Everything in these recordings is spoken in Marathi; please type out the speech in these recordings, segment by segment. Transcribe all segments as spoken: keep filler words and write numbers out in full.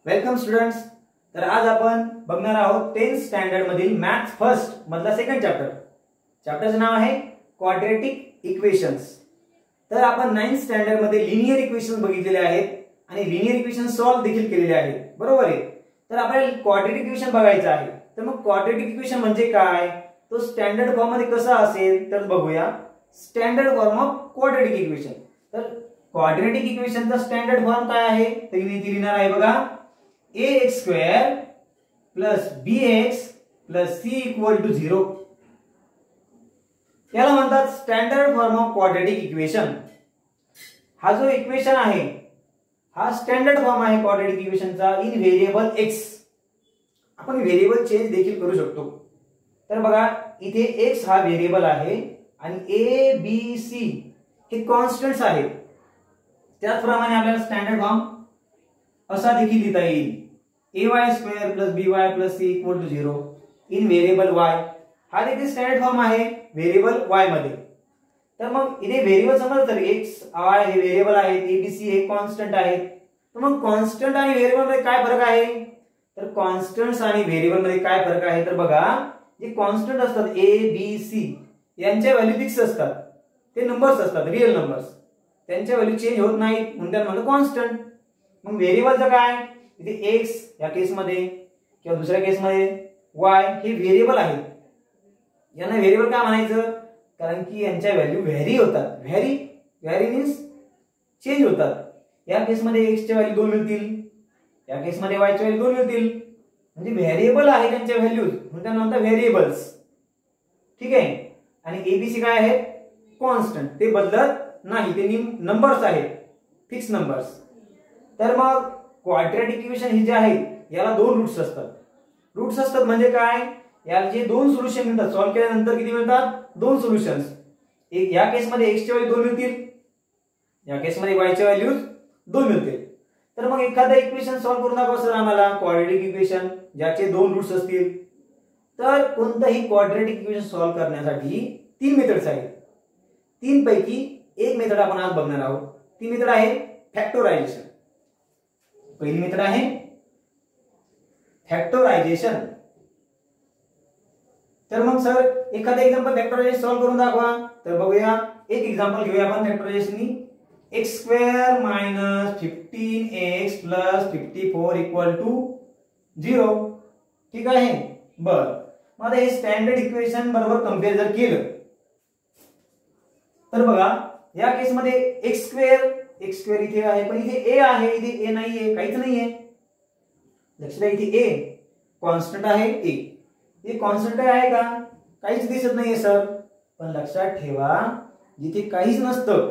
Welcome students. तर आज आपण बघणार आहोत टेन्थ स्टँडर्ड मधील मॅथ्स फर्स्ट मधला सेकंड चॅप्टर. चॅप्टरचं नाव आहे क्वाड्रॅटिक इक्वेशन्स. तर आपण नाइन्थ स्टँडर्ड मध्ये लिनियर इक्वेशन्स बघितलेले आहेत आणि लिनियर इक्वेशन सॉल्व्ह देखील केलेले आहेत, बरोबर आहे. तर आपल्याला क्वाड्रॅटिक इक्वेशन बघायचं आहे. तर मग क्वाड्रॅटिक इक्वेशन म्हणजे काय, तो स्टँडर्ड फॉर्म मध्ये कसा असेल तर बघूया. Standard form of quadratic equation. तर क्वाड्रॅटिक इक्वेशनचा स्टँडर्ड फॉर्म काय आहे तर मी इथे लिहिणार आहे बघा. A X square plus B X plus C equal to zero. याला म्हणतात standard form of quadratic equation. हा जो इक्वेशन आहे हा स्टँडर्ड फॉर्म आहे क्वाड्रॅटिक इक्वेशनचा इन व्हेरिएबल एक्स. आपण व्हेरिएबल चेंज देखील करू शकतो. तर बघा इथे एक्स हा व्हेरिएबल आहे आणि ए बी सी हे कॉन्स्टंट्स आहेत. त्याचप्रमाणे आपल्याला स्टँडर्ड फॉर्म असा देखील लिहिता येईल. A Y square plus B Y plus C equal to zero in variable Y. हा देखील स्टँडर्ड फॉर्म आहे व्हेरिएबल वाय मध्ये. तर मग इथे व्हेरिएबल समजलं तर एक्स वाय हे व्हेरिएबल आहेत, एबीसी हे कॉन्स्टंट आहेत. तर मग कॉन्स्टंट आणि व्हेरिएबल मध्ये काय फरक आहे तर कॉन्स्टंट्स आणि व्हेरिएबल मध्ये काय फरक आहे तर बघा, जे कॉन्स्टंट असतात ए बी सी यांच्या व्हॅल्यू फिक्स असतात. ते नंबर्स असतात, रिअल नंबर्स. त्यांच्या व्हॅल्यू चेंज होत नाहीत म्हणून त्यांना म्हणतात कॉन्स्टंट. मग व्हेरिएबलचं काय, इथे एक्स या केस मध्ये किंवा दुसऱ्या केस मध्ये वाय हे व्हेरिएबल आहेत. यांना व्हेरिएबल काय म्हणायचं कारण की यांच्या व्हॅल्यू व्हॅरी होतात. व्हॅरी व्हॅरी मीन्स चेंज होतात. या केस मध्ये एक्स च्या व्हॅल्यू दोन मिळतील, या केस मध्ये वाय च्या व्हॅल्यू दोन मिळतील. म्हणजे व्हेरिएबल आहे त्यांच्या व्हॅल्यूज म्हणून त्यांना म्हणतात व्हेरिएबल्स. ठीक आहे. आणि एबीसी काय आहे कॉन्स्टंट, ते बदलत नाही, ते नंबर्स आहेत, फिक्स नंबर्स. तर मग क्वाड्रॅटिक इक्वेशन ही जे आहे याला दोन रूट्स असतात. रूट्स असतात म्हणजे काय, याला जे दोन सोल्युशन मिळतात सॉल्व्ह केल्यानंतर किती मिळतात दोन सोल्युशन्स. एक या केस मध्ये एक्स च्या व्हॅल्यू दोन मिळतील, या केस मध्ये वाय च्या व्हॅल्यूज दोन मिळतील. तर मग एखादं इक्वेशन सॉल्व्ह करून दाखवा सर आम्हाला क्वाड्रॅटिक इक्वेशन ज्याचे दोन रूट्स असतील. तर कोणतंही क्वाड्रॅटिक इक्वेशन सॉल्व्ह करण्यासाठी तीन मेथड्स आहेत. तीन पैकी एक मेथड आपण आज बघणार आहोत. ती मेथड आहे फॅक्टरायझेशन. पहिली मेथड आहे फॅक्टरायझेशन. तर मग सर एखादा एक्झाम्पल फॅक्टरायझेशन सॉल्व्ह करून दाखवा. तर बघूया, एक एक्झाम्पल घेऊया आपण फॅक्टरायझेशननी. X square minus fifteen X plus fifty four equal to zero. ठीक आहे. बर, मग हे स्टँडर्ड इक्वेशन बरोबर कम्पेअर जर केलं तर बघा या केस मध्ये एक्स स्क्वेअर एक्स स्क्वेअर इथे आहे पण इथे ए आहे, इथे ए नाहीये, काहीच नाहीये. लक्षात द्या इथे ए कॉन्स्टंट आहे. ए हे कॉन्स्टंट आहे का, काहीच दिसत नाहीये सर. पण लक्षात ठेवा जिथे काहीच नसतं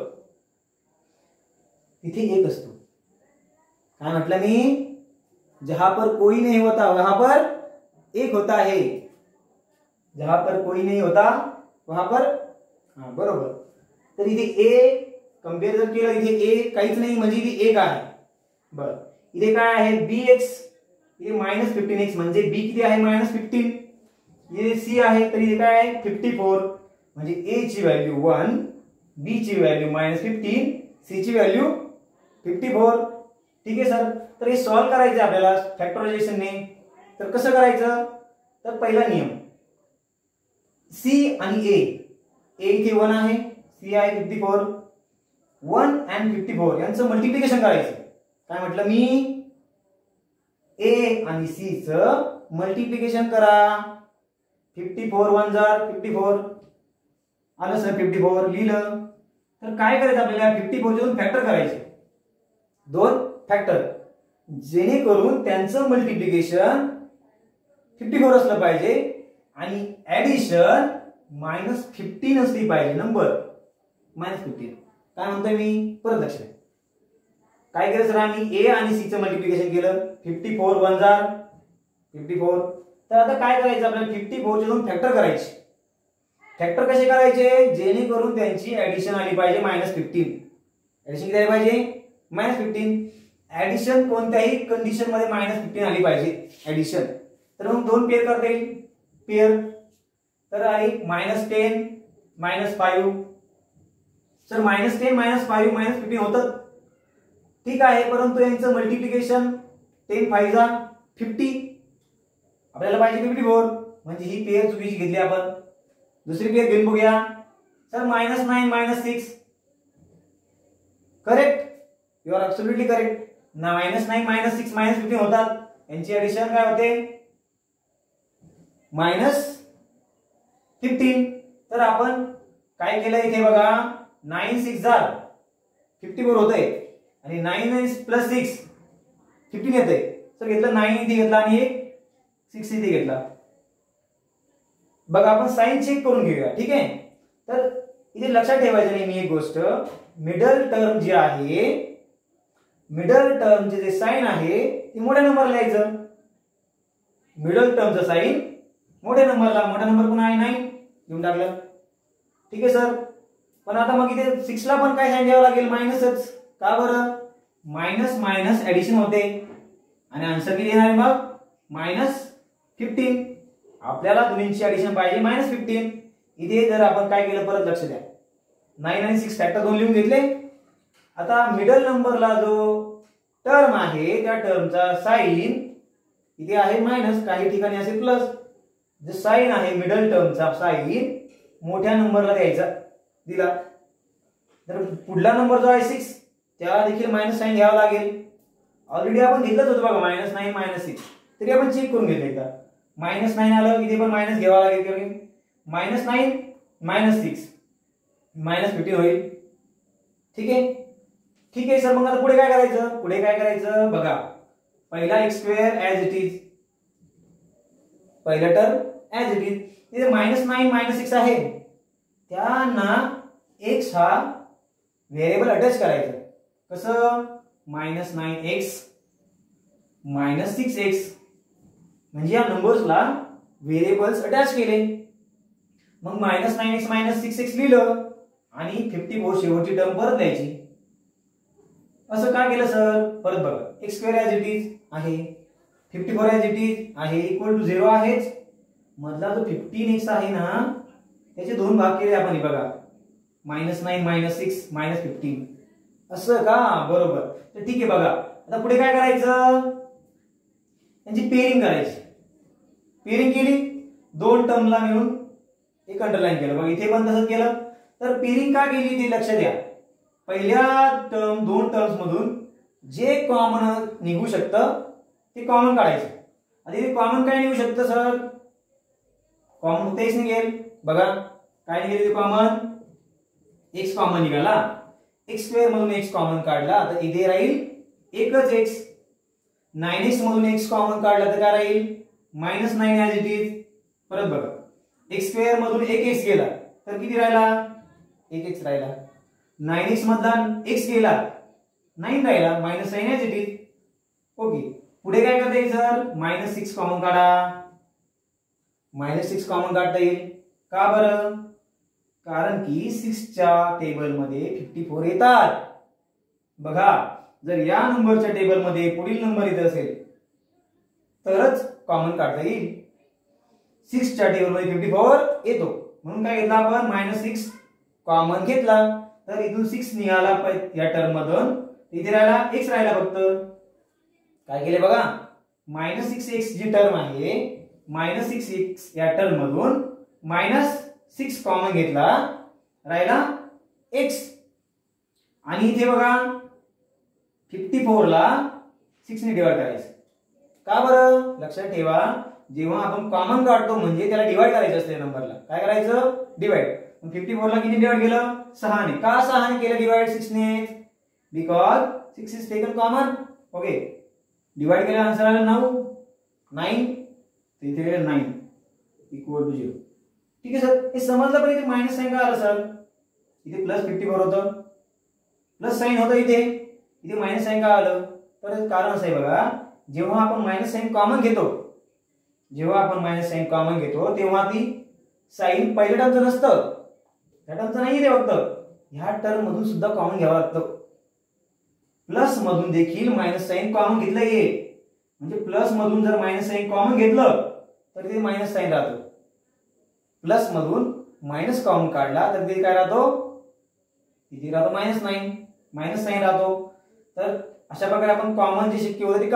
तिथे एक असतो. काय म्हटलं मी, जहां पर कोई नहीं होता वहां पर एक होता है. जहां पर कोई नहीं होता वहां पर, हा बरोबर. तर इथे ए कंपेअर जर केलं इथे ए काहीच नाही म्हणजे इथे एक आहे. बर, इथे काय आहे बी एक्स, इथे मायनस फिफ्टीन एक्स म्हणजे बी किती आहे मायनस फिफ्टीन. इथे सी आहे तर इथे काय आहे फिफ्टी फोर म्हणजे ए ची व्हॅल्यू वन, बी ची व्हॅल्यू मायनस फिफ्टीन, सी ची व्हॅल्यू फिफ्टी फोर. ठीक आहे सर. तर हे सॉल्व्ह करायचं आपल्याला फॅक्टरायझेशनने. तर कसं करायचं तर पहिला नियम, सी आणि ए, ए इथे वन आहे, सी आहे fifty four. One and fifty four यांचं मल्टिप्लिकेशन करायचं. काय म्हटलं मी, ए आणि सी च मल्टिप्लिकेशन करा. फिफ्टी फोर वन जार फिफ्टी फोर आलं सर, फिफ्टी फोर लिहिलं. तर काय करायचं आपल्याला फिफ्टी फोर दोन फॅक्टर करायचे, दोन फॅक्टर, जेणेकरून त्यांचं मल्टिप्लिकेशन फिफ्टी फोर असलं पाहिजे आणि ऍडिशन मायनस फिफ्टीन असली पाहिजे. Number minus fifteen. काय म्हणतोय मी परत लक्ष द्या. काय केलं सर आम्ही ए आणि सी चं मल्टिप्लिकेशन केलं. फिफ्टी फोर वन जार फिफ्टी फोर. तर आता काय करायचं आपल्याला फिफ्टी फोर चे दोन फॅक्टर करायचे. फॅक्टर कसे करायचे जेणेकरून त्यांची ऍडिशन आली पाहिजे मायनस फिफ्टीन. ऍडिशन किती आली पाहिजे मायनस फिफ्टीन. ऍडिशन कोणत्याही कंडिशन मध्ये मायनस फिफ्टीन आली पाहिजे ऍडिशन. तर मग दोन पेअर करता येईल पेअर. तर आहे minus ten minus five. Sir minus ten minus five minus fifteen होतं ठीक आहे, परंतु यांचं मल्टिप्लिकेशन टेन फाईव्ह जा फिफ्टी, आपल्याला पाहिजे फिफ्टी फोर, म्हणजे ही पेअर चुकीची घेतली आपण. दुसरी पेअर घेऊन बघूया. Sir minus nine minus six, correct, you are absolutely correct. ना minus nine minus six minus fifteen होतात, यांची ऍडिशन काय होते मायनस फिफ्टीन. तर आपण काय केलं इथे बघा, नाईन सिक्स जार फिफ्टी फोर होतंय आणि नाईन प्लस सिक्स फिफ्टीन येते. तर घेतलं नाईन इथे घेतला आणि एक सिक्स इथे घेतला. बघा आपण साइन चेक करून घेऊया, ठीक आहे. तर इथे लक्षात ठेवायचं नेहमी एक गोष्ट, मिडल टर्म जे आहे, मिडल टर्मचे जे साइन आहे ते मोठ्या नंबरला लिहायचं. मिडल टर्मचं साइन मोठ्या नंबरला, मोठा नंबर पण आहे नाईन, घेऊन टाकलं. ठीक आहे सर. पण आता मग इथे सिक्स ला पण काय साइन द्यावं लागेल, मायनसच. का बरं, मायनस मायनस ऍडिशन होते आणि आन्सर किती येणार मग मायनस फिफ्टीन. आपल्याला दोन्हींची ऍडिशन पाहिजे मायनस फिफ्टीन. इथे जर आपण काय केलं, परत लक्ष द्या, नाईन आणि सिक्स फॅक्टर दोन लिहून घेतले. आता मिडल नंबरला जो टर्म आहे त्या टर्मचा साइन इथे आहे मायनस, काही ठिकाणी असेल प्लस. जो साइन आहे मिडल टर्मचा साइन मोठ्या नंबरला द्यायचा, दिला. तर पुढला नंबर जो आहे सिक्स, त्याला देखील मायनस साइन घ्यावा लागेल. ऑलरेडी आपण घेतलंच होतं बघा, मायनस नाईन मायनस सिक्स, तरी आपण चेक करून घेतलं एकदा. मायनस नाईन आलं, इथे पण मायनस घ्यावा लागेल. Minus nine minus six minus fifteen होईल. ठीक आहे, ठीक आहे सर. मग आता पुढे काय करायचं, पुढे काय करायचं बघा, पहिला X square as it is, पहिला टर्म ऍज इट इज. इथे मायनस नाईन मायनस सिक्स आहे, त्यांना एक्स हा व्हेरिएबल अटॅच करायचं. कसं, minus nine X minus six X, म्हणजे या नंबर्सला व्हेरिएबल्स अटॅच केले. मग minus nine X minus six X लिहिलं आणि फिफ्टी फोर शेवटची टर्म परत द्यायची. असं का केलं सर, परत बघा, X square as it is आहे, fifty four as it is आहे, इक्वल टू झिरो आहेच. मधला जो फिफ्टीन एक्स आहे ना, त्याचे दोन भाग केले आपण. बघा, minus nine minus six minus fifteen, असं का, बरोबर. तर ठीक आहे. बघा आता पुढे काय करायचं, त्यांची पेअरिंग करायची. पेअरिंग केली, दोन टर्मला मिळून एक अंडरलाईन केलं. मग इथे पण तसंच केलं. तर पेअरिंग का केली ते लक्ष द्या. पहिल्या टर्म दोन टर्म्स मधून जे कॉमन निघू शकतं ते कॉमन काढायचं. आता इथे कॉमन काय निघू शकतं सर, कॉमन फक्त एक्स निघेल. बघा काय निघेल कॉमन, एक्स कॉमन निघाला. एक्स स्क्वेअर मधून एक्स कॉमन काढला तर इथे राहील एकच एक्स. नाईन एक्स मधून एक्स कॉमन काढला तर काय राहील, minus nine as it is. परत बघा, एक्स स्क्वेअर मधून एक एक्स गेला तर किती राहिला, एक एक्स राहिला. नाईन एक्स मधला एक्स गेला, नाईन राहिला, minus nine as it is. Okay. पुढे काय करता येईल सर, मायनस सिक्स कॉमन काढा. मायनस सिक्स कॉमन काढता येईल. का बरं, कारण की सिक्सच्या टेबलमध्ये फिफ्टी फोर येतात. बघा, जर या नंबरच्या टेबलमध्ये पुढील नंबर येत असेल तरच कॉमन काढता येईल. सिक्सच्या टेबलमध्ये फिफ्टी फोर येतो, म्हणून काय घेतला आपण, मायनस सिक्स कॉमन घेतला. तर इथून सिक्स निघाला या टर्म मधून, इथे राहिला एक्स राहिला फक्त. काय केले बघा, मायनस सिक्स एक्स जी टर्म आहे, मायनस सिक्स एक्स या टर्म मधून मायनस सिक्स कॉमन घेतला, राहिला एक्स. आणि इथे बघा फिफ्टी फोर ला सिक्स ने डिवाइड करायचं. का बरं, लक्षात ठेवा, जेव्हा आपण कॉमन काढतो म्हणजे त्याला डिवाइड करायचं असते नंबरला. काय करायचं, डिवाइड. फिफ्टी फोर ला किती डिवाइड केलं, सहा ने. का सहा ने केलं डिवाइड सिक्स ने, because six is taken common. Okay. Divide केलं, आन्सर आला नऊ, नाईन, इथे नाईन इक्वल टू झिरो. ठीक आहे सर, हे समजलं. पण इथे मायनस साइन का आलं सर, इथे प्लस फिफ्टी फोर होतं, प्लस साइन होतं इथे, इथे मायनस साइन का आलं. तर कारण असं आहे बघा, जेव्हा आपण मायनस साइन कॉमन घेतो, जेव्हा आपण मायनस साइन कॉमन घेतो तेव्हा ती साइन पहिल्या टर्मचं नसतं, त्या टर्मचं नाही ते, फक्त ह्या टर्म मधून सुद्धा कॉमन घ्यावं लागतं. प्लस मधून देखील मायनस साइन कॉमन घेतलं आहे, म्हणजे प्लस मधून जर मायनस साइन कॉमन घेतलं तर ते मायनस साइन राहतो. प्लस मधून मायनस कॉमन काढला तर ते काय राहतो, इथे राहतो मायनस नाईन, मायनस साइन राहतो. तर अशा प्रकारे आपण कॉमन जे शक्य होते ते काढले.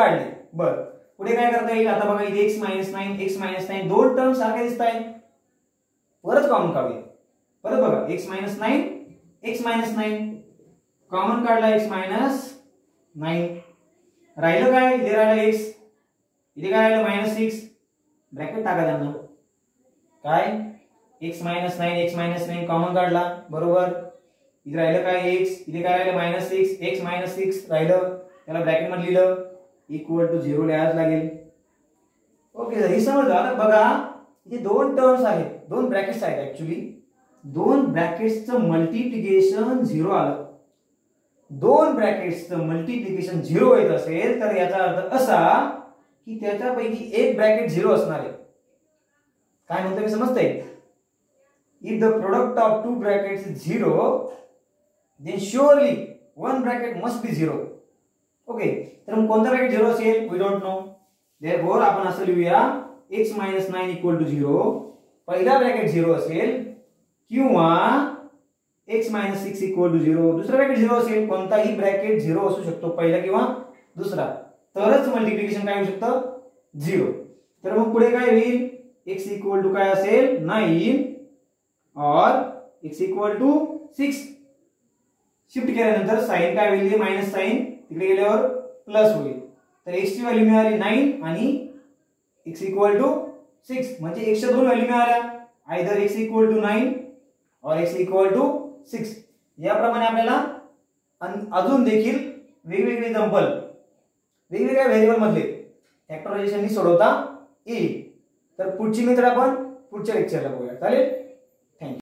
बर पुढे काय करता येईल आता बघा इथे X minus nine X minus nine दोन टर्म सारखे दिसत आहेत परत कॉमन काढूया परत बघा X minus nine X minus nine common काढला एक्स मायनस नाईन राहिलं काय इथे राहिलं एक्स इथे काय राहिलं मायनस सिक्स ब्रॅकेट टाका त्यांना काय X minus nine X minus nine common काढला बरोबर इथे राहिलं काय एक्स इथे काय राहिलं minus six X minus six राहिलं त्याला ब्रॅकेट मध्ये लिहिलं इक्वल टू झिरो लिहायला लागेल ओके सर हे समजलं आता बघा इथे दोन टर्म्स आहेत दोन ब्रॅकेट्स आहेत ऍक्च्युली दोन ब्रॅकेट्सचं मल्टिप्लिकेशन झिरो आलं दोन ब्रॅकेट्सचं मल्टिप्लिकेशन झिरो येत असेल तर याचा अर्थ असा की त्याच्यापैकी एक ब्रॅकेट झिरो असणार आहे काय म्हणतो मी समजतंय if the product of two brackets is zero then surely one bracket must be zero okay तर मग कोणता ब्रॅकेट झिरो असेल वी डोंट नो देअरफॉर आपण असं लिहूया x minus nine equal to zero पहिला ब्रॅकेट झिरो असेल किंवा x minus six equal to zero दुसरा ब्रॅकेट झिरो असेल कोणताही ब्रॅकेट झिरो असू शकतो पहिला किंवा दुसरा तरच मल्टिप्लिकेशन काय होऊ शकतं झिरो तर मग पुढे काय होईल x इक्वल टू काय असेल नाईन और x equal to six shift केल्यानंतर साइन काय होईल मायनस साइन तिकडे गेल्यावर प्लस होईल तर x ची व्हॅल्यू मिळाली नाईन आणि x इक्वल टू सिक्स म्हणजे x च्या दोन व्हॅल्यू मिळाल्या either x equal to nine और x इक्वल टू सिक्स याप्रमाणे आपल्याला अजून देखील वेगवेगळे एक्झाम्पल वेगवेगळ्या व्हेरिएबल मधले फॅक्टरायझेशननी सोडवता येईल तर पुढची मेथड आपण पुढच्या लेक्चरला बघूया चालेल